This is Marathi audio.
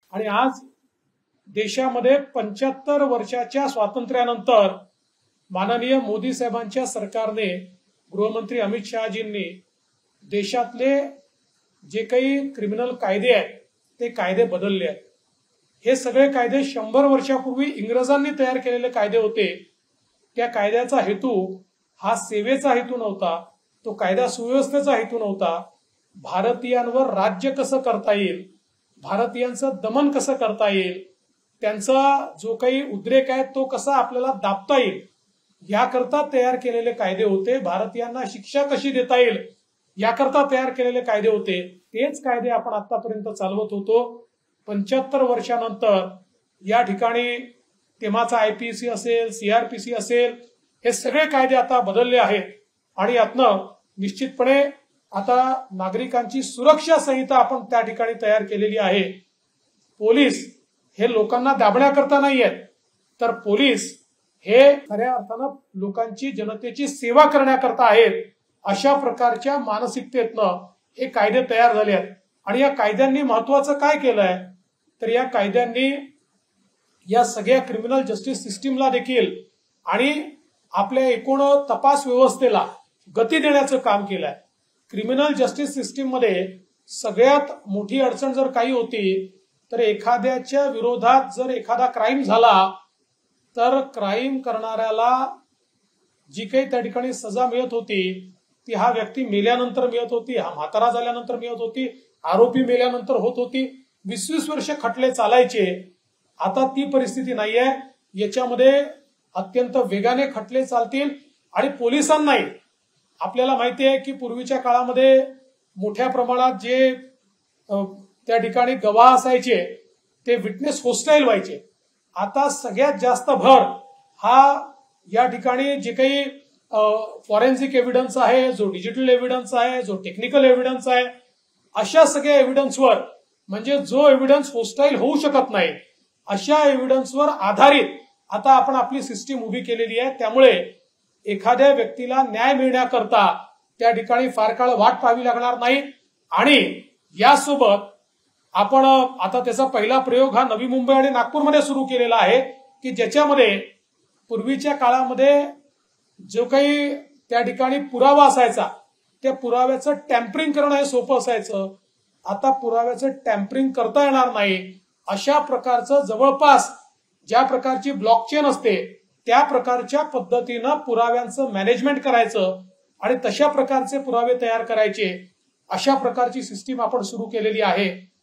आणि आज देशामध्ये 75 वर्षाच्या स्वातंत्र्यानंतर माननीय मोदी साहेबांच्या सरकारने, गृहमंत्री अमित शहाजींनी देशातले जे काही क्रिमिनल कायदे आहेत ते कायदे बदलले आहेत। हे सगळे कायदे 100 वर्षापूर्वी इंग्रजांनी तयार केलेले कायदे होते। त्या कायद्याचा हेतू हा सेवेचा हेतू नव्हता, तो कायदा सुव्यवस्थेचा हेतू नव्हता। भारतीयांवर राज्य कसं करता येईल, भारतीयांचं दमन कसं करता येईल, त्यांचा जो काही उद्रेक आहे तो कसा आपल्याला दाबता येईल याकरता तयार केलेले कायदे होते। भारतीयांना शिक्षा कशी देता येईल याकरता तयार केलेले कायदे होते। तेच कायदे आपण आतापर्यंत चालवत होतो। 75 वर्षानंतर या ठिकाणी तेव्हाचा आयपीसी असेल, सीआरपीसी असेल, हे सगळे कायदे आता बदलले आहेत आणि यातनं निश्चितपणे आता नागरिकांची सुरक्षा संहिता आपण त्या ठिकाणी तयार केलेली आहे। पोलीस हे लोकांना दाबण्याकरता नाही आहेत, तर पोलीस हे खऱ्या अर्थानं लोकांची, जनतेची सेवा करण्याकरता आहेत। अशा प्रकारच्या मानसिकतेतनं हे कायदे तयार झाले आहेत। आणि या कायद्यांनी महत्वाचं काय केलंय, तर या कायद्यांनी या सगळ्या क्रिमिनल जस्टिस सिस्टीमला देखील आणि आपल्या एकूण तपास व्यवस्थेला गती देण्याचं काम केलंय। क्रिमिनल जस्टिस सिस्टीम मध्ये सगळ्यात मोठी अडचण जर काही होती तर एखाद्याच्या विरोधात जर एखादा क्राईम झाला तर क्राईम करणाऱ्याला जी काही त्या ठिकाणी सजा मिळत होती ती हा व्यक्ती मेल्यानंतर मिळत होती, हा म्हातारा झाल्यानंतर मिळत होती, आरोपी मेल्यानंतर होत होती। 20-20 वर्ष खटले चालायचे। आता ती परिस्थिती नाहीये। याच्यामध्ये अत्यंत वेगाने खटले चालतील आणि पोलिसांनाही आपल्याला माहिती आहे की पूर्वीच्या काळामध्ये मोठ्या प्रमाणात जे त्या ठिकाणी गवाह असायचे ते विटनेस होस्टाईल व्हायचे। आता सगळ्यात जास्त भर हा या ठिकाणी जे काही फॉरेन्सिक एव्हिडन्स आहे, जो डिजिटल एव्हिडन्स आहे, जो टेक्निकल एव्हिडन्स आहे, अशा सगळ्या एव्हिडन्सवर, म्हणजे जो एव्हिडन्स होस्टाईल होऊ शकत नाही अशा एव्हिडन्सवर आधारित आता आपण आपली सिस्टीम उभी केलेली आहे। त्यामुळे एखाद्या व्यक्तीला न्याय मिळण्याकरता त्या ठिकाणी फार काळ वाट पाहावी लागणार नाही। आणि यासोबत आपण आता त्याचा पहिला प्रयोग हा नवी मुंबई आणि नागपूरमध्ये सुरू केलेला आहे की ज्याच्यामध्ये पूर्वीच्या काळामध्ये जो काही त्या ठिकाणी पुरावा असायचा त्या पुराव्याचं टॅम्परिंग करणं हे सोपं असायचं। आता पुराव्याचं टॅम्परिंग करता येणार नाही। अशा प्रकारचं जवळपास ज्या प्रकारची ब्लॉकचेन असते त्या प्रकारच्या पद्धतीनं पुराव्यांचं मॅनेजमेंट करायचं आणि तशा प्रकारचे पुरावे तयार करायचे, अशा प्रकारची सिस्टीम आपण सुरू केलेली आहे।